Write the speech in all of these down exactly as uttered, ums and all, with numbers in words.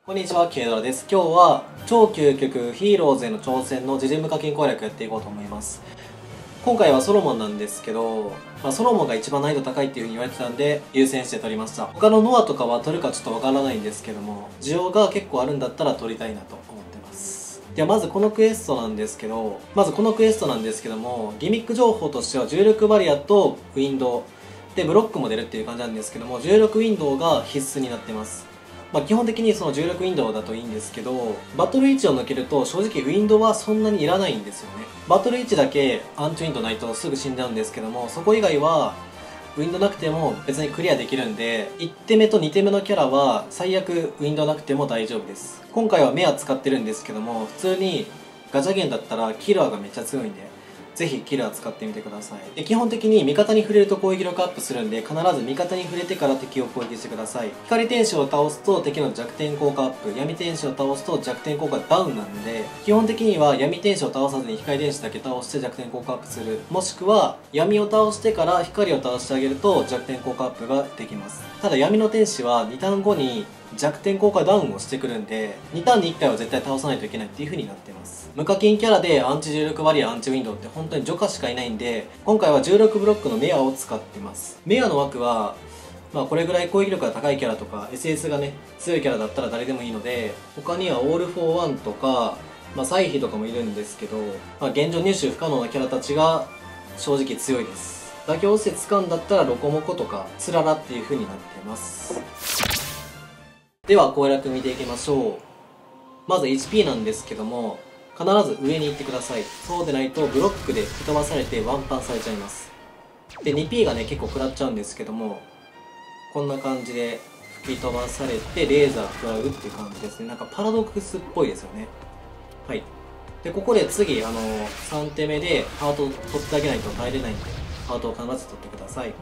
こんにちは、ケイドラです。今日は超究極ヒーローズへの挑戦の自陣無課金攻略やっていこうと思います。今回はソロモンなんですけど、まあ、ソロモンが一番難易度高いっていう風に言われてたんで優先して取りました。他のノアとかは取るかちょっとわからないんですけども、需要が結構あるんだったら取りたいなと思ってます。ではまずこのクエストなんですけど、まずこのクエストなんですけども、ギミック情報としては重力バリアとウィンドウでブロックも出るっていう感じなんですけども、重力ウィンドウが必須になってます。まあ基本的にその重力ウィンドウだといいんですけど、バトル位置を抜けると正直ウィンドウはそんなにいらないんですよね。バトル位置だけアンチウィンドウないとすぐ死んじゃうんですけども、そこ以外はウィンドウなくても別にクリアできるんで、いち手目とに手目のキャラは最悪ウィンドウなくても大丈夫です。今回はメア使ってるんですけども、普通にガチャゲンだったらキラーがめっちゃ強いんで、ぜひキラー使ってみてください。で基本的に味方に触れると攻撃力アップするんで、必ず味方に触れてから敵を攻撃してください。光天使を倒すと敵の弱点効果アップ、闇天使を倒すと弱点効果ダウンなんで、基本的には闇天使を倒さずに光天使だけ倒して弱点効果アップする、もしくは闇を倒してから光を倒してあげると弱点効果アップができます。ただ闇の天使はにターンごに弱点効果ダウンをしてくるんで、にターンにいっかいは絶対倒さないといけないっていう風になってます。無課金キャラでアンチ重力バリア、アンチウィンドウって本当にジョカしかいないんで、今回はじゅうろくブロックのメアを使ってます。メアの枠はまあこれぐらい攻撃力が高いキャラとか エスエス がね強いキャラだったら誰でもいいので、他にはオール・フォー・ワンとか、まあ、サイヒとかもいるんですけど、まあ、現状入手不可能なキャラたちが正直強いです。妥協して使うんだったらロコモコとかツララっていう風になってます。では攻略見ていきましょう。まず エイチピー なんですけども、必ず上に行ってください。そうでないとブロックで吹き飛ばされてワンパンされちゃいます。で にピー がね結構食らっちゃうんですけども、こんな感じで吹き飛ばされてレーザー食らうっていう感じですね。なんかパラドックスっぽいですよね。はい。でここで次あのさん手目でハートを取ってあげないと耐えれないんで、ハートを必ず取ってください。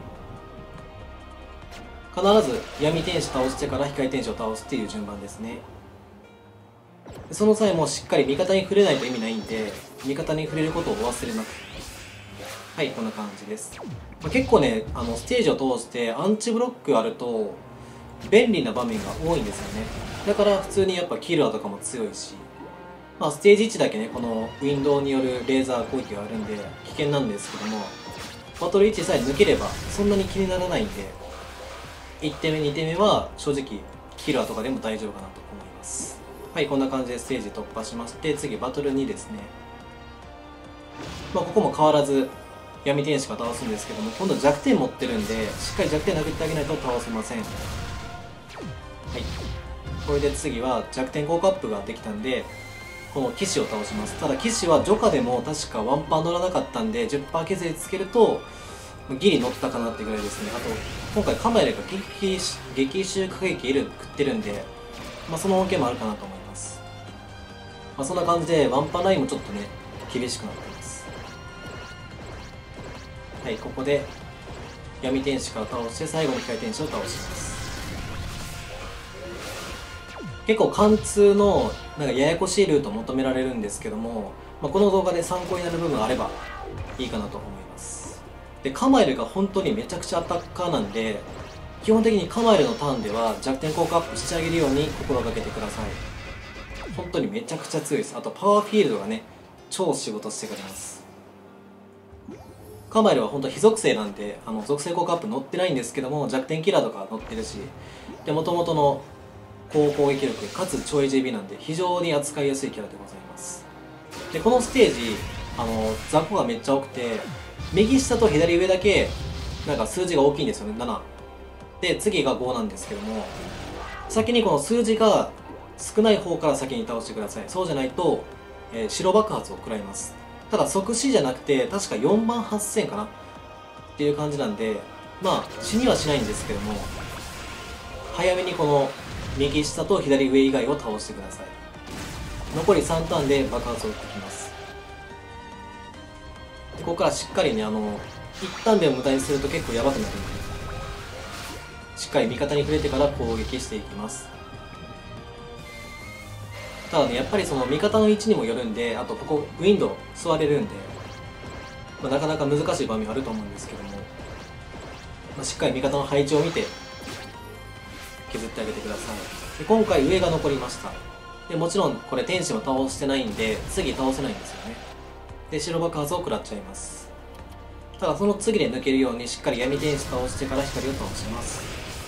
必ず闇天使倒してから光天使を倒すっていう順番ですね。その際もしっかり味方に触れないと意味ないんで、味方に触れることをお忘れなく。はい、こんな感じです。まあ、結構ねあのステージを通してアンチブロックあると便利な場面が多いんですよね。だから普通にやっぱキルアとかも強いし、まあ、ステージいちだけねこのウィンドウによるレーザー攻撃があるんで危険なんですけども、バトルいちさえ抜ければそんなに気にならないんで、いち手目に手目は正直キルアとかでも大丈夫かなと思います。はい、こんな感じでステージ突破しまして、次バトルにですね。まあここも変わらず闇天使が倒すんですけども、今度弱点持ってるんでしっかり弱点殴ってあげないと倒せません。はい、これで次は弱点効果アップができたんで、この騎士を倒します。ただ騎士はジョカでも確かワンパン乗らなかったんで じゅっパーセント 削りつけるとギリ乗ったかなってぐらいですね。あと今回カマエルが激激臭過激いる食ってるんで、まあ、その恩恵もあるかなと思います。まあ、そんな感じでワンパンラインもちょっとね厳しくなってます。はい、ここで闇天使から倒して最後に光天使を倒します。結構貫通のなんかややこしいルートを求められるんですけども、まあ、この動画で参考になる部分があればいいかなと思います。でカマエルが本当にめちゃくちゃアタッカーなんで、基本的にカマエルのターンでは弱点効果アップしてあげるように心がけてください。本当にめちゃくちゃ強いです。あとパワーフィールドがね超仕事してくれます。カマエルは本当非属性なんで、あの属性効果アップ乗ってないんですけども、弱点キラーとか乗ってるし、で元々の高攻撃力かつ超 エージービー なんで非常に扱いやすいキャラでございます。でこのステージあの雑魚がめっちゃ多くて、右下と左上だけなんか数字が大きいんですよね。ななで次がごなんですけども、先にこの数字が少ない方から先に倒してください。そうじゃないと、えー、白爆発を食らいます。ただ即死じゃなくて確かよんまんはっせんかなっていう感じなんで、まあ死にはしないんですけども、早めにこの右下と左上以外を倒してください。残りさんターンで爆発を打ってきます。でここからしっかりねあのいちターンで無駄にすると結構やばくなるんで、しっかり味方に触れてから攻撃していきます。ただねやっぱりその味方の位置にもよるんで、あとここウィンドウ座れるんで、まあ、なかなか難しい場面あると思うんですけども、まあ、しっかり味方の配置を見て削ってあげてください。 で今回上が残りました。でもちろんこれ天使も倒してないんで次倒せないんですよね。で白爆発を食らっちゃいます。ただその次で抜けるようにしっかり闇天使倒してから光を倒します。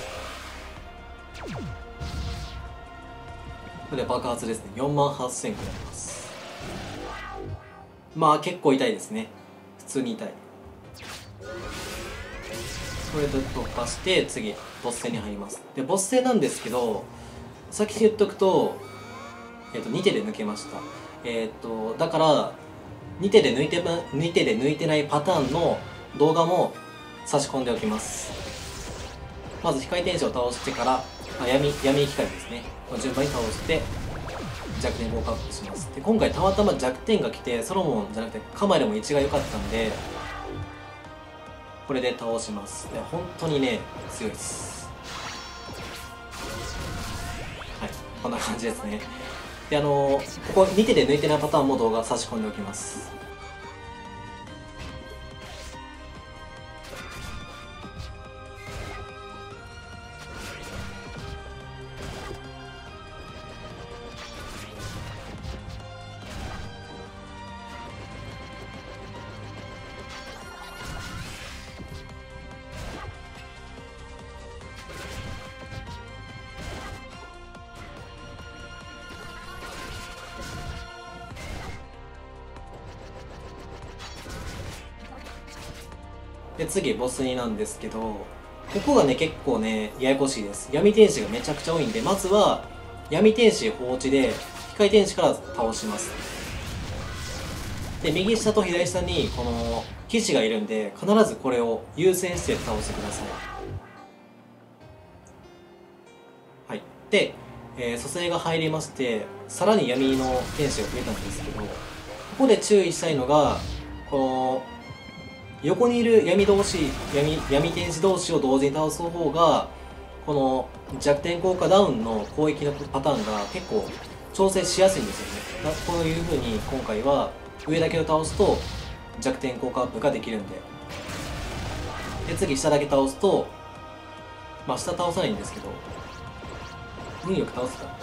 これで爆発ですね。よんまんはっせん食らいます。まあ結構痛いですね。普通に痛い。これで突破して次ボス戦に入ります。でボス戦なんですけど、先に言っとくと、えっとに手で抜けました。えっとだからに手で抜いてに手で抜いてないパターンの動画も差し込んでおきます。まず光天使を倒してから、あ闇闇光ですね、順番に倒して弱点効果アップします。で今回たまたま弱点が来てソロモンじゃなくてカマイルも位置が良かったんでこれで倒します。で本当にね強いです。はい、こんな感じですね。であのー、ここに手で抜いてないパターンも動画差し込んでおきます。で次ボスになんですけど、ここがね結構ねややこしいです。闇天使がめちゃくちゃ多いんで、まずは闇天使放置で光天使から倒します。で右下と左下にこの騎士がいるんで必ずこれを優先して倒してください。はいで、えー、蘇生が入りましてさらに闇の天使が増えたんですけど、ここで注意したいのがこの横にいる闇同士 闇, 闇天使同士を同時に倒す方がこの弱点効果ダウンの攻撃のパターンが結構調整しやすいんですよね。こういう風に今回は上だけを倒すと弱点効果アップができるんで、で次下だけ倒すと、まあ下倒さないんですけど運よく倒すか。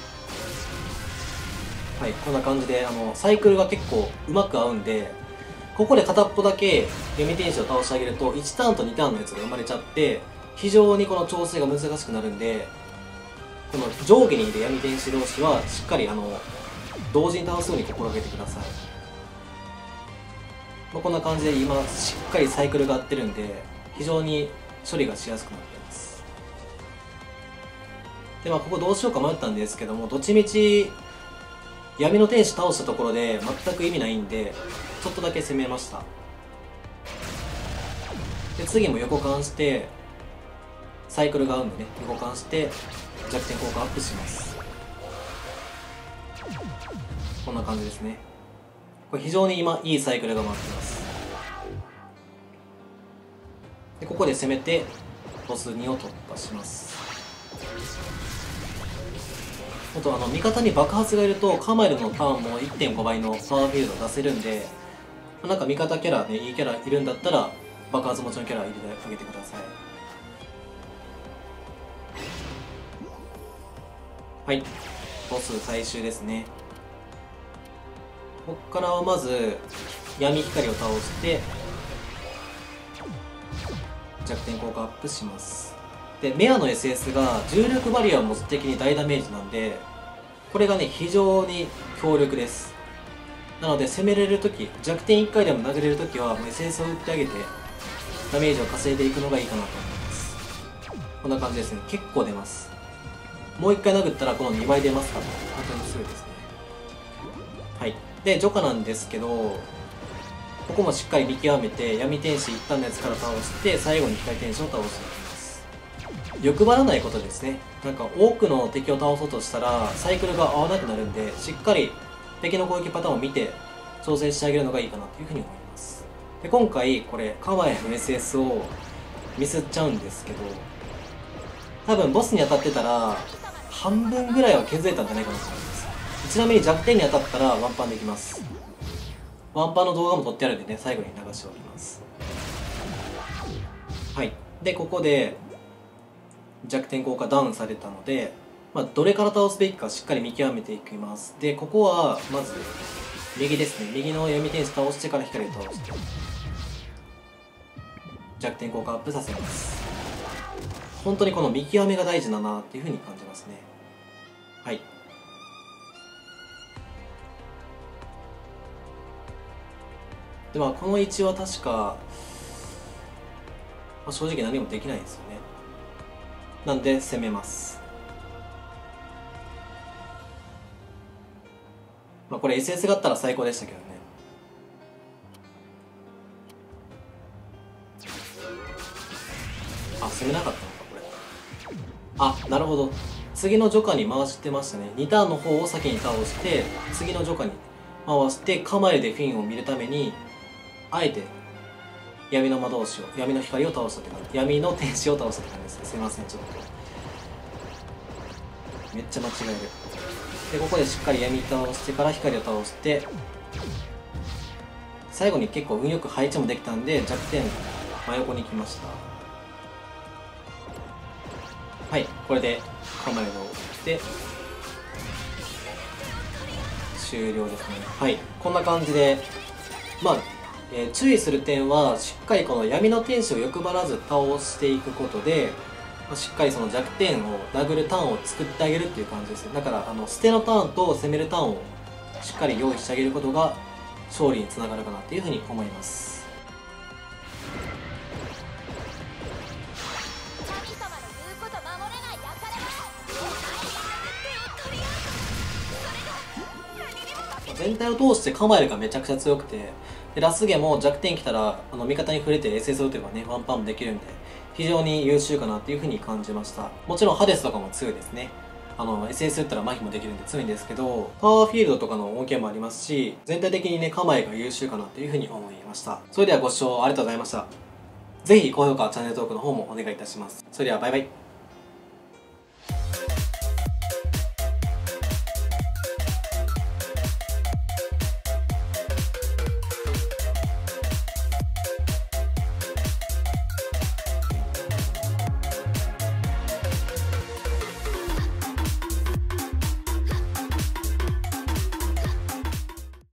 はい、こんな感じであのサイクルが結構うまく合うんで、ここで片っぽだけ闇天使を倒してあげるといちターンとにターンのやつが生まれちゃって非常にこの調整が難しくなるんで、この上下にいる闇天使同士はしっかりあの同時に倒すように心がけてください。まあ、こんな感じで今しっかりサイクルが合ってるんで非常に処理がしやすくなっています。でまあここどうしようか迷ったんですけども、どっちみち闇の天使倒したところで全く意味ないんでちょっとだけ攻めました。で次も横貫してサイクルが合うんでね、横貫して弱点効果アップします。こんな感じですね。これ非常に今いいサイクルが回ってます。でここで攻めてボスにを突破します。あとあの味方に爆発がいるとカマイルのターンも いってんご 倍のパワーフィールド出せるんで、なんか味方キャラね、いいキャラいるんだったら爆発持ちのキャラ入れてあげてください。はい、ボス最終ですね。ここからはまず闇光を倒して弱点効果アップします。でメアの エスエス が重力バリアを持つ敵に大ダメージなんで、これがね非常に強力です。なので攻めれるとき、弱点いっかいでも投げれるときはもう エスエス を打ってあげてダメージを稼いでいくのがいいかなと思います。こんな感じですね。結構出ます。もういっかい殴ったらこのにばい出ますから本当に強いですね。はい、でジョカなんですけど、ここもしっかり見極めて闇天使一旦のやつから倒して最後に光天使を倒していきます。欲張らないことですね。なんか多くの敵を倒そうとしたらサイクルが合わなくなるんで、しっかり敵の攻撃パターンを見て調整してあげるのがいいかなというふうに思います。で今回これカワエの エスエス をミスっちゃうんですけど、多分ボスに当たってたら半分ぐらいは削れたんじゃないかなと思います。ちなみに弱点に当たったらワンパンできます。ワンパンの動画も撮ってあるんでね、最後に流しておきます。はい、でここで弱点効果ダウンされたのでまあ、どれから倒すべきかしっかり見極めていきます。でここはまず右ですね。右の闇天使倒してから光を倒して弱点効果アップさせます。本当にこの見極めが大事だなっていうふうに感じますね。はい。でまあこの位置は確か、まあ、正直何もできないですよね。なんで攻めます。まあこれ エスエス があったら最高でしたけどね。あ、攻めなかったのかこれ。あ、なるほど。次のジョカに回してましたね。にターンの方を先に倒して次のジョカに回して構えでフィンを見るためにあえて闇の魔導士を闇の光を倒したって感じ、闇の天使を倒したって感じですね。すいませんちょっとめっちゃ間違える。でここでしっかり闇倒してから光を倒して最後に結構運よく配置もできたんで弱点真横に来ました。はい、これで構えを打って終了ですね。はい、こんな感じでまあ、えー、注意する点はしっかりこの闇の天使を欲張らず倒していくことで、まあ、しっかりその弱点を殴るターンを作ってあげるっていう感じですね。だからあの捨てのターンと攻めるターンをしっかり用意してあげることが勝利につながるかなっていうふうに思います。全体を通して構えるがめちゃくちゃ強くて、でラスゲも弱点来たらあの味方に触れて エスエス を打てばねワンパンもできるんで非常に優秀かなっていう風に感じました。もちろんハデスとかも強いですね。あの エスエス 打ったら麻痺もできるんで強いんですけど、パワーフィールドとかの恩恵もありますし全体的にね構えが優秀かなっていう風に思いました。それではご視聴ありがとうございました。ぜひ高評価チャンネル登録の方もお願いいたします。それではバイバイ。